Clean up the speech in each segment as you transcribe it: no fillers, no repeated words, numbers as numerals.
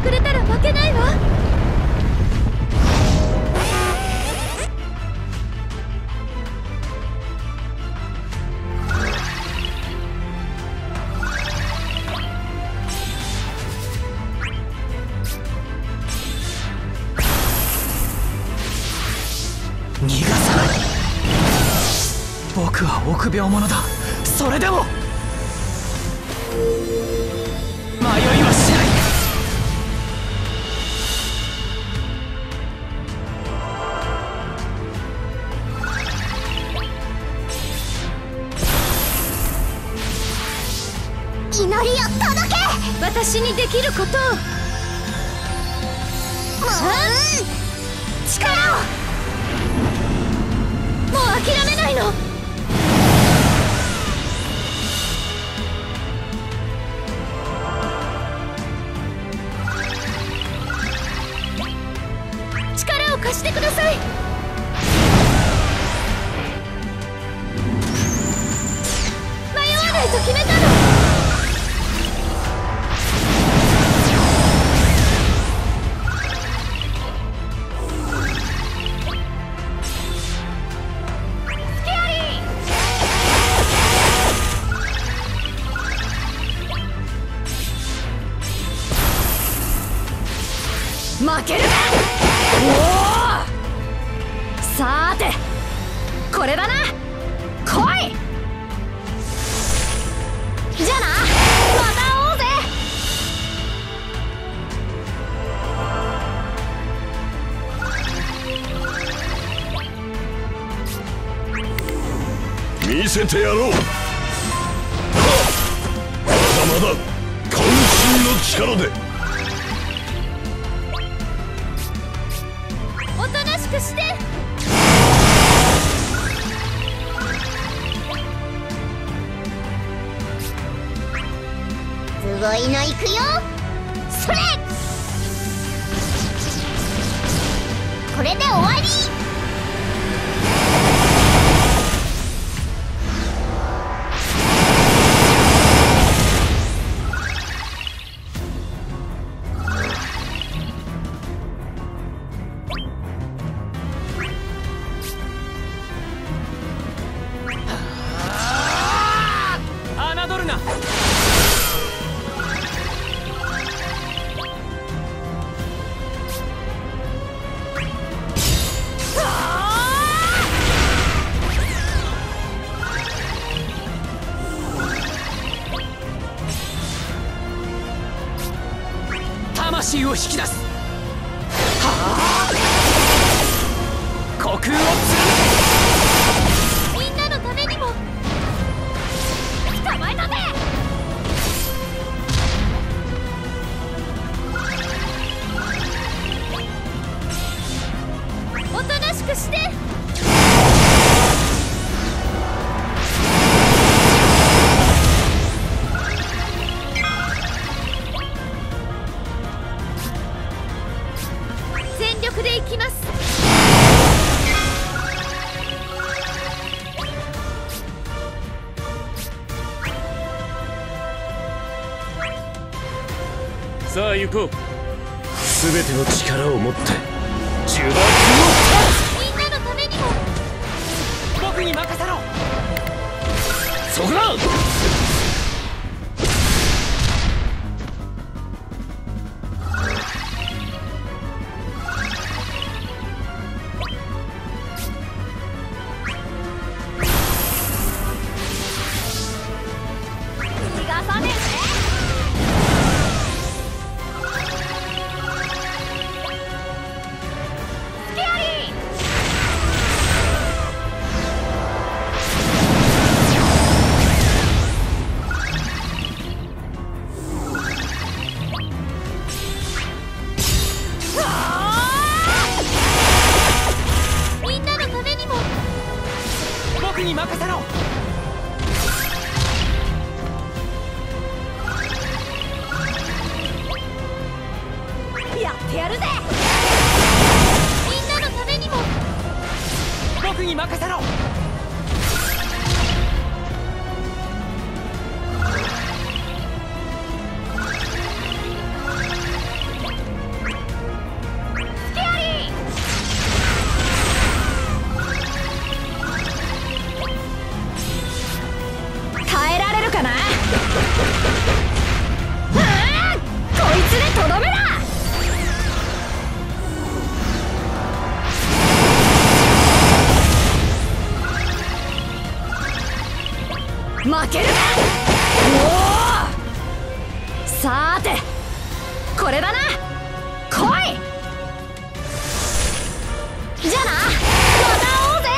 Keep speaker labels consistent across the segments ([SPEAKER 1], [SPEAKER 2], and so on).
[SPEAKER 1] くれたら負けないわ。
[SPEAKER 2] 逃がさない。僕は臆病者だ。それでも迷いはしない。
[SPEAKER 1] 祈りを届け。私にできることを。力を。もう諦めないの。力を貸してください。迷わないと決めたの。負けるな。さーてこれだな。来い。じゃあな、また会おうぜ。
[SPEAKER 3] 見せてやろう。まだまだ渾身の力で。
[SPEAKER 1] おとなしくして。すごいのいくよ。それ。これで終わり。
[SPEAKER 2] 侮るな。魂を引き出す。虚空を貫け。
[SPEAKER 1] みんなのためにも。捕まえたぜ。おとなしくして。全力でいきます。
[SPEAKER 3] さあ行こう。全ての力を持って呪縛を。
[SPEAKER 1] みんなのためにも。
[SPEAKER 2] 僕に任せろ。
[SPEAKER 3] そこだ。
[SPEAKER 1] 逃がさねえぜ。みんなのためにも。
[SPEAKER 2] 僕に任せろ。
[SPEAKER 1] やってやるぜ。みんなのためにも。
[SPEAKER 2] 僕に任せろ。
[SPEAKER 1] 負けるな。おお、さーてこれだな。来い。じゃあな、また会おうぜ。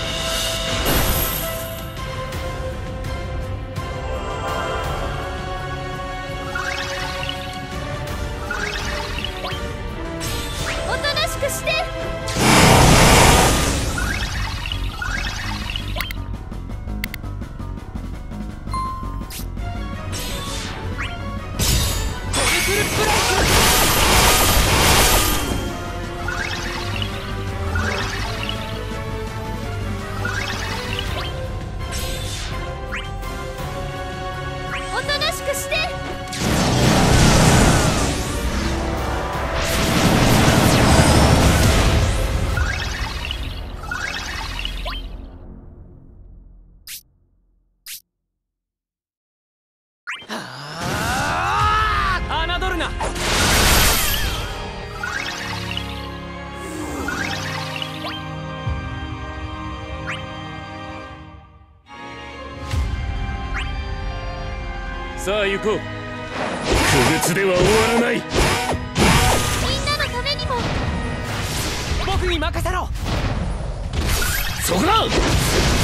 [SPEAKER 1] おとなしくして。おとなしくして。
[SPEAKER 2] 侮るな。
[SPEAKER 3] さあ行こう。不屈では終わらない。
[SPEAKER 1] みんなのためにも。
[SPEAKER 2] 僕に任せろ。
[SPEAKER 3] そこだ。